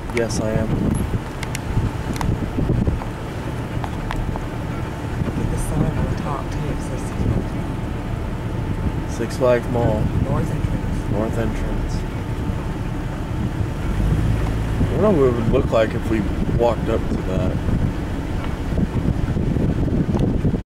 Yes, I am. Get the sign on the top too. It says Six Flags Mall. North entrance. North entrance. I wonder what it would look like if we walked up to that.